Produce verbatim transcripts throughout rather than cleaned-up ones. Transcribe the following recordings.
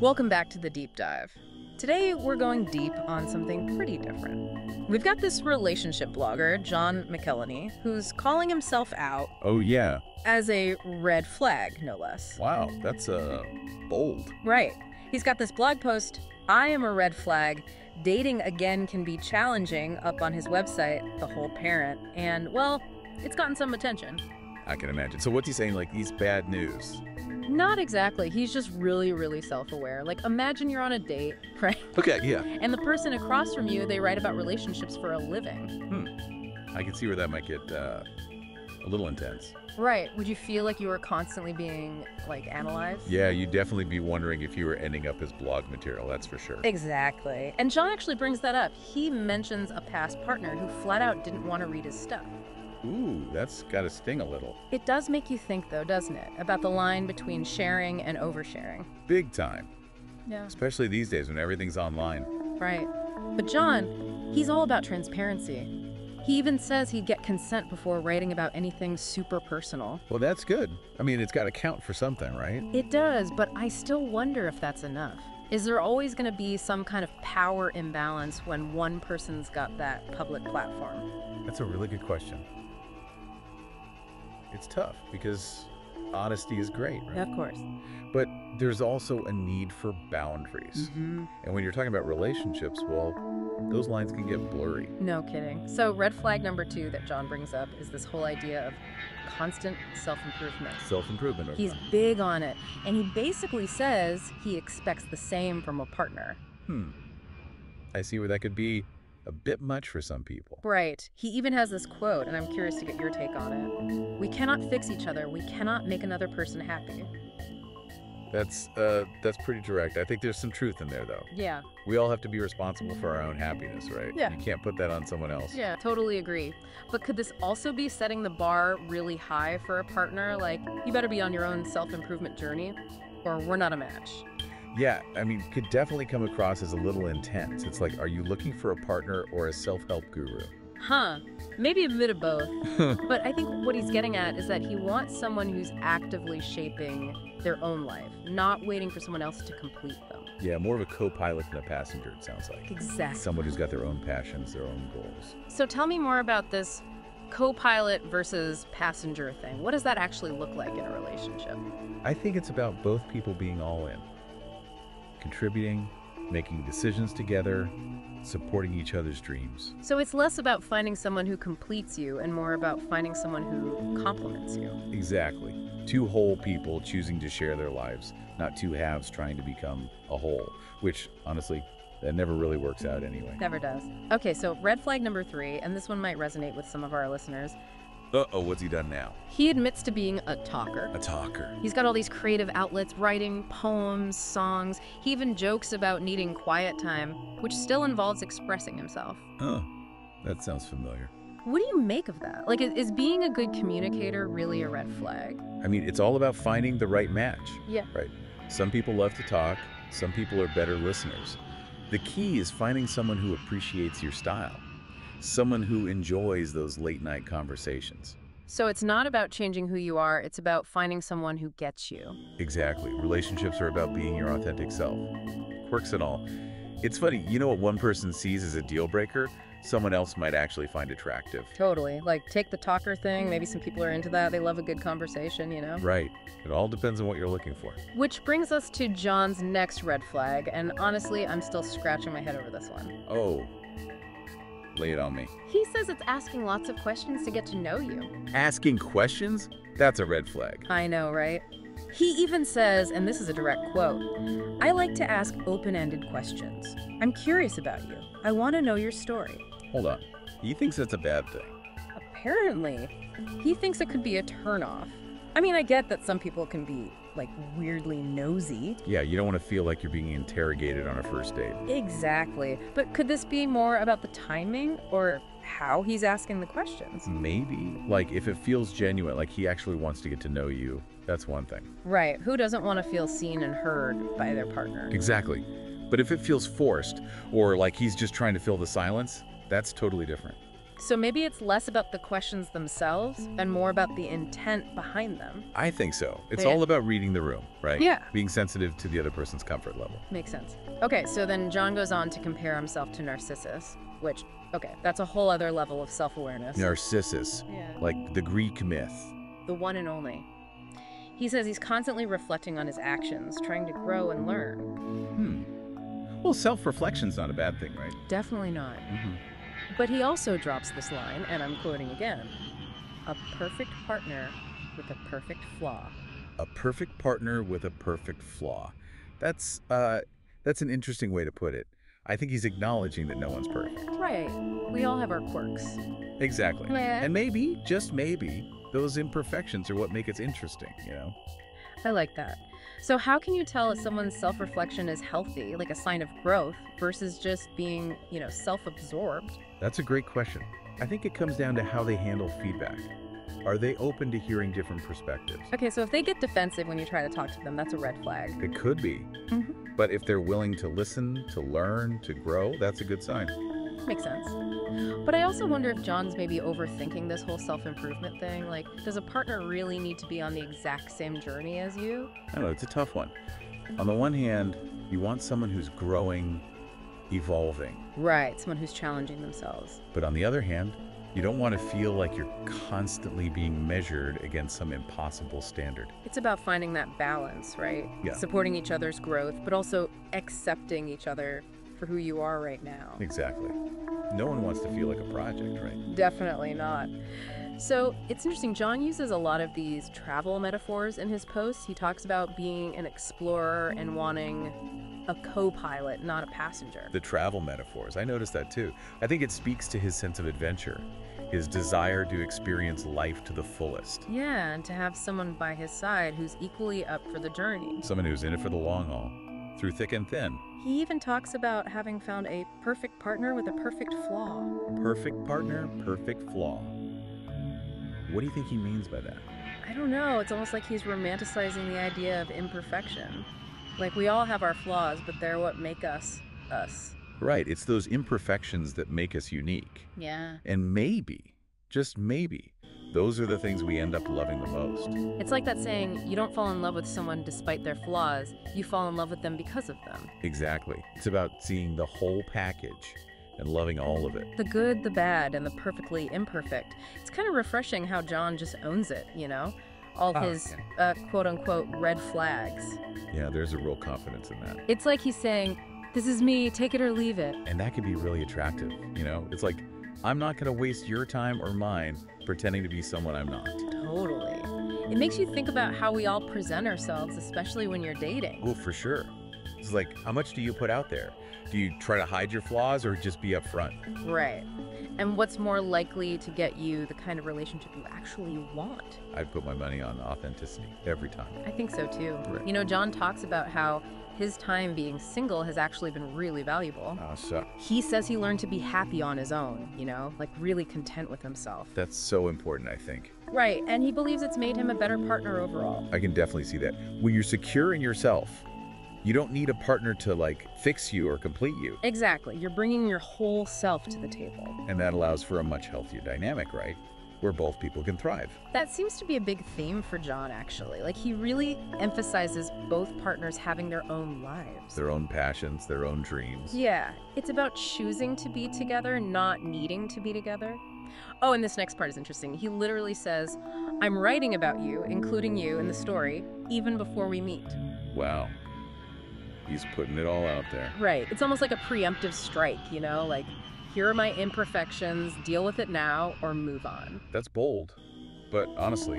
Welcome back to the deep dive. Today, we're going deep on something pretty different. We've got this relationship blogger, John McElhenney, who's calling himself out Oh, yeah. as a red flag, no less. Wow, that's uh, bold. Right. He's got this blog post, I am a red flag. Dating again can be challenging, up on his website, The Whole Parent. And, well, it's gotten some attention. I can imagine. So what's he saying, like, he's bad news? Not exactly. He's just really, really self-aware. Like, imagine you're on a date, right? Okay, yeah. And the person across from you, they write about relationships for a living. Hmm. I can see where that might get uh, a little intense. Right. Would you feel like you were constantly being, like, analyzed? Yeah, you'd definitely be wondering if you were ending up as blog material, that's for sure. Exactly. And John actually brings that up. He mentions a past partner who flat out didn't want to read his stuff. Ooh, that's gotta sting a little. It does make you think, though, doesn't it? About the line between sharing and oversharing. Big time. Yeah. Especially these days when everything's online. Right. But John, he's all about transparency. He even says he'd get consent before writing about anything super personal. Well, that's good. I mean, it's gotta count for something, right? It does, but I still wonder if that's enough. Is there always going to be some kind of power imbalance when one person's got that public platform? That's a really good question. It's tough because honesty is great, right? Of course. But there's also a need for boundaries. Mm-hmm. And when you're talking about relationships, well, those lines can get blurry. No kidding. So red flag number two that John brings up is this whole idea of constant self-improvement. Self-improvement. He's big on it, and he basically says he expects the same from a partner. Hmm. I see where that could be a bit much for some people. Right. He even has this quote, and I'm curious to get your take on it. We cannot fix each other. We cannot make another person happy. That's uh, that's pretty direct. I think there's some truth in there, though. Yeah. We all have to be responsible for our own happiness, right? Yeah. You can't put that on someone else. Yeah, totally agree. But could this also be setting the bar really high for a partner? Like, you better be on your own self-improvement journey, or we're not a match. Yeah, I mean, could definitely come across as a little intense. It's like, are you looking for a partner or a self-help guru? Huh. Maybe a bit of both. But I think what he's getting at is that he wants someone who's actively shaping their own life, not waiting for someone else to complete them. Yeah, more of a co-pilot than a passenger, it sounds like. Exactly. Someone who's got their own passions, their own goals. So tell me more about this co-pilot versus passenger thing. What does that actually look like in a relationship? I think it's about both people being all in. Contributing, making decisions together, supporting each other's dreams. So it's less about finding someone who completes you and more about finding someone who complements you. Exactly. Two whole people choosing to share their lives, not two halves trying to become a whole, which, honestly, that never really works out anyway. Never does. Okay, so red flag number three, and this one might resonate with some of our listeners. Uh-oh, what's he done now? He admits to being a talker. A talker. He's got all these creative outlets, writing, poems, songs. He even jokes about needing quiet time, which still involves expressing himself. Oh, that sounds familiar. What do you make of that? Like, is, is being a good communicator really a red flag? I mean, it's all about finding the right match. Yeah. Right. Some people love to talk. Some people are better listeners. The key is finding someone who appreciates your style. Someone who enjoys those late night conversations. So it's not about changing who you are, it's about finding someone who gets you. Exactly. Relationships are about being your authentic self. Quirks and all. It's funny, you know what one person sees as a deal breaker, someone else might actually find attractive. Totally. Like, take the talker thing, maybe some people are into that, they love a good conversation, you know? Right. It all depends on what you're looking for. Which brings us to John's next red flag, and honestly, I'm still scratching my head over this one. Oh. Lay it on me. He says it's asking lots of questions to get to know you. Asking questions? That's a red flag. I know, right? He even says, and this is a direct quote, I like to ask open-ended questions. I'm curious about you. I want to know your story. Hold on. He thinks that's a bad thing. Apparently, he thinks it could be a turnoff. I mean, I get that some people can be, like, weirdly nosy. Yeah, you don't want to feel like you're being interrogated on a first date. Exactly. But could this be more about the timing or how he's asking the questions? Maybe. Like, if it feels genuine, like he actually wants to get to know you, that's one thing. Right. Who doesn't want to feel seen and heard by their partner? Exactly. But if it feels forced, or like he's just trying to fill the silence, that's totally different. So maybe it's less about the questions themselves and more about the intent behind them. I think so. It's Yeah. all about reading the room, right? Yeah. Being sensitive to the other person's comfort level. Makes sense. Okay, so then John goes on to compare himself to Narcissus, which, okay, that's a whole other level of self-awareness. Narcissus, Yeah. like the Greek myth. The one and only. He says he's constantly reflecting on his actions, trying to grow and learn. Hmm. Well, self-reflection's not a bad thing, right? Definitely not. Mm-hmm. But he also drops this line, and I'm quoting again, "A perfect partner with a perfect flaw." A perfect partner with a perfect flaw. That's, uh, that's an interesting way to put it. I think he's acknowledging that no one's perfect. Right. We all have our quirks. Exactly. Yeah. And maybe, just maybe, those imperfections are what make it interesting, you know? I like that. So how can you tell if someone's self-reflection is healthy, like a sign of growth, versus just being, you know, self-absorbed? That's a great question. I think it comes down to how they handle feedback. Are they open to hearing different perspectives? Okay, so if they get defensive when you try to talk to them, that's a red flag. It could be. Mm-hmm. But if they're willing to listen, to learn, to grow, that's a good sign. Makes sense. But I also wonder if John's maybe overthinking this whole self-improvement thing. Like, does a partner really need to be on the exact same journey as you? I don't know, it's a tough one. On the one hand, you want someone who's growing, evolving. Right, someone who's challenging themselves. But on the other hand, you don't want to feel like you're constantly being measured against some impossible standard. It's about finding that balance, right? Yeah. Supporting each other's growth, but also accepting each other for who you are right now. Exactly. No one wants to feel like a project, right? Definitely not. So it's interesting, John uses a lot of these travel metaphors in his posts. He talks about being an explorer and wanting a co-pilot, not a passenger. The travel metaphors, I noticed that too. I think it speaks to his sense of adventure, his desire to experience life to the fullest. Yeah, and to have someone by his side who's equally up for the journey. Someone who's in it for the long haul, through thick and thin. He even talks about having found a perfect partner with a perfect flaw. Perfect partner, perfect flaw. What do you think he means by that? I don't know, it's almost like he's romanticizing the idea of imperfection. Like, we all have our flaws, but they're what make us, us. Right, it's those imperfections that make us unique. Yeah. And maybe, just maybe, those are the things we end up loving the most. It's like that saying, you don't fall in love with someone despite their flaws, you fall in love with them because of them. Exactly. It's about seeing the whole package and loving all of it. The good, the bad, and the perfectly imperfect. It's kind of refreshing how John just owns it, you know? All Oh, his, uh, quote-unquote, red flags. Yeah, there's a real confidence in that. It's like he's saying, this is me, take it or leave it. And that can be really attractive, you know? It's like, I'm not going to waste your time or mine pretending to be someone I'm not. Totally. It makes you think about how we all present ourselves, especially when you're dating. Well, for sure. It's like, how much do you put out there? Do you try to hide your flaws or just be upfront? Right. And what's more likely to get you the kind of relationship you actually want? I'd put my money on authenticity every time. I think so too. Right. You know, John talks about how his time being single has actually been really valuable. Oh, so He says he learned to be happy on his own, you know, like really content with himself. that's so important, I think. Right, and he believes it's made him a better partner overall. I can definitely see that. When you're secure in yourself, you don't need a partner to, like, fix you or complete you. Exactly, you're bringing your whole self to the table. And that allows for a much healthier dynamic, right? Where both people can thrive. That seems to be a big theme for John, actually. Like, he really emphasizes both partners having their own lives. Their own passions, their own dreams. Yeah, it's about choosing to be together, not needing to be together. Oh, and this next part is interesting. He literally says, I'm writing about you, including you in the story, even before we meet. Wow. He's putting it all out there. Right. It's almost like a preemptive strike, you know? Like, here are my imperfections, deal with it now, or move on. That's bold. But honestly,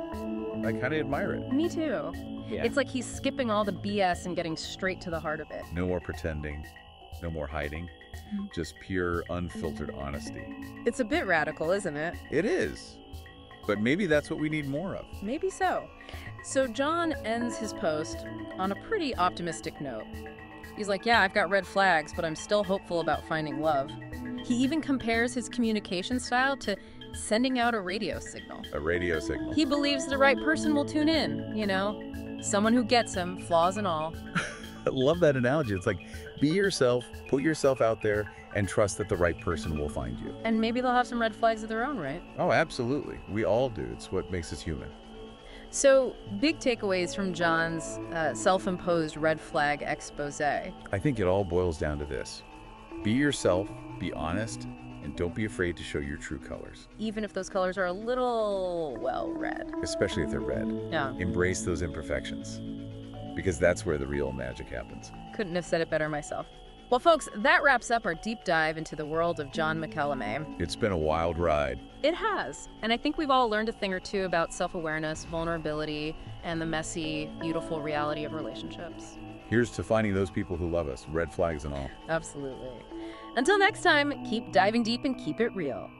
I kind of admire it. Me too. Yeah. It's like he's skipping all the B S and getting straight to the heart of it. No more pretending. No more hiding. Just pure, unfiltered honesty. It's a bit radical, isn't it? It is. But maybe that's what we need more of. Maybe so. So John ends his post on a pretty optimistic note. He's like, yeah, I've got red flags, but I'm still hopeful about finding love. He even compares his communication style to sending out a radio signal. A radio signal. He believes the right person will tune in, you know? Someone who gets him, flaws and all. I love that analogy. It's like, be yourself, put yourself out there, and trust that the right person will find you. And maybe they'll have some red flags of their own, right? Oh, absolutely. We all do. It's what makes us human. So, big takeaways from John's uh, self-imposed red flag expose. I think it all boils down to this. Be yourself, be honest, and don't be afraid to show your true colors. Even if those colors are a little, well, red. Especially if they're red. Yeah. Embrace those imperfections, because that's where the real magic happens. Couldn't have said it better myself. Well, folks, that wraps up our deep dive into the world of John McElhenney. It's been a wild ride. It has. And I think we've all learned a thing or two about self-awareness, vulnerability, and the messy, beautiful reality of relationships. Here's to finding those people who love us, red flags and all. Absolutely. Until next time, keep diving deep and keep it real.